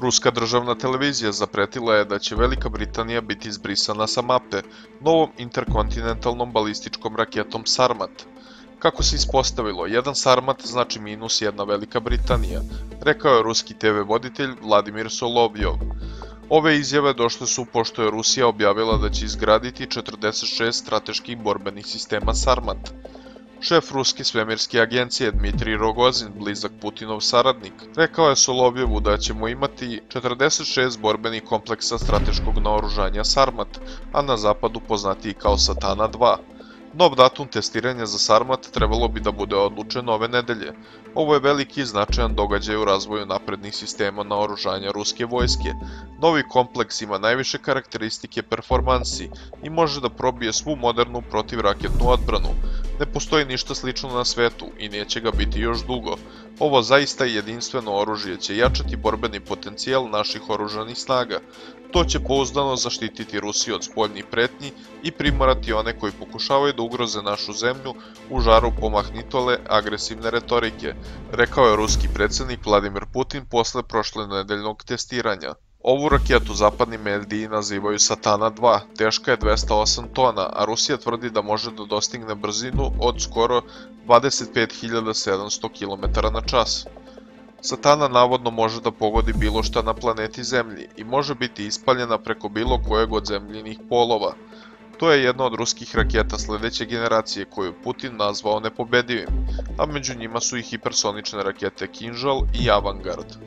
Ruska državna televizija zapretila je da će Velika Britanija biti izbrisana sa mape novom interkontinentalnom balističkom raketom Sarmat. Kako se ispostavilo, jedan Sarmat znači minus jedna Velika Britanija, rekao je ruski TV voditelj Vladimir Solovjov. Ove izjave došle su pošto je Rusija objavila da će izgraditi 46 strateških borbenih sistema Sarmat. Šef ruske svemirske agencije Dmitrij Rogozin, blizak Putinov saradnik, rekao je Solovjevu da ćemo imati 46 borbenih kompleksa strateškog naoružanja Sarmat, a na zapadu poznatiji kao Satana 2. Nov datum testiranja za Sarmat trebalo bi da bude odlučen ove nedelje. Ovo je veliki i značajan događaj u razvoju naprednih sistema naoružanja ruske vojske. Novi kompleks ima najviše karakteristike performansi i može da probije svu modernu protivraketnu odbranu. Ne postoji ništa slično na svetu i neće ga biti još dugo. Ovo zaista jedinstveno oružje će jačati borbeni potencijal naših oružanih snaga. To će pouzdano zaštititi Rusiju od spoljnih pretnji i primorati one koji pokušavaju da ugroze našu zemlju u žaru pomahnitole agresivne retorike, rekao je ruski predsjednik Vladimir Putin posle prošle nedeljnog testiranja. Ovu raketu zapadni mediji nazivaju Satana 2, teška je 208 tona, a Rusija tvrdi da može da dostigne brzinu od skoro 25.700 km/h. Satana navodno može da pogodi bilo šta na planeti Zemlji i može biti ispaljena preko bilo kojeg od zemljinih polova. To je jedna od ruskih raketa sledeće generacije koju Putin nazvao nepobedivim, a među njima su i hipersonične rakete Kinžal i Avangard.